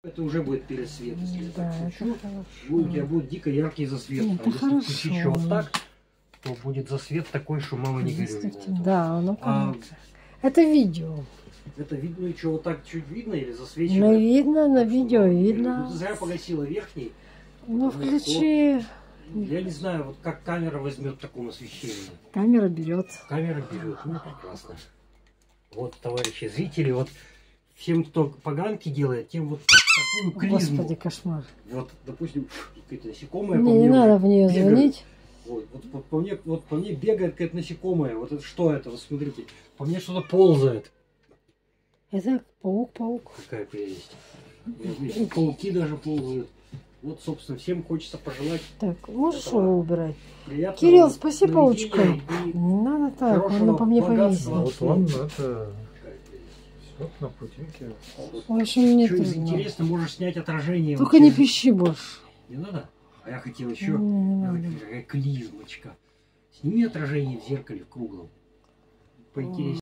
Это уже будет пересвет, если я Да, так включу. это У тебя будет дико яркий засвет. Это А если хорошо. включить еще вот так, то будет засвет такой, что мама не горюй. Действительно, да, ну А понятно. Это видео. это видно, что вот так чуть видно или Ну, засвечивает? видно, на видео Ну, видно. ты зря погасила верхний. Ну, включи. Я не знаю, вот как камера возьмет в таком освещении. Камера берет. Камера берет, ну прекрасно. Вот, товарищи зрители, вот всем, кто поганки делает, тем вот такую клизму. Господи, кошмар. Вот, допустим, какая-то насекомая. Мне не надо в нее звонить. Вот по мне бегает какая-то насекомая. Вот это что это? Вот смотрите, по мне что-то ползает. Это паук. Какая прелесть. И пауки даже ползают. Вот, собственно, всем хочется пожелать. Так, можешь его убирать? Приятного Кирилл, спаси сновидения паучка. и Не надо так, хорошего он по мне богатства. повесит. Вот он это все на путинке. В общем, мне Что из трудно. интересно, можешь снять отражение. Только вот не через- пищи больше. Не надо? А я хотел еще. Не надо. Какая клизмочка. Сними отражение в зеркале в круглом. Поинтереснее.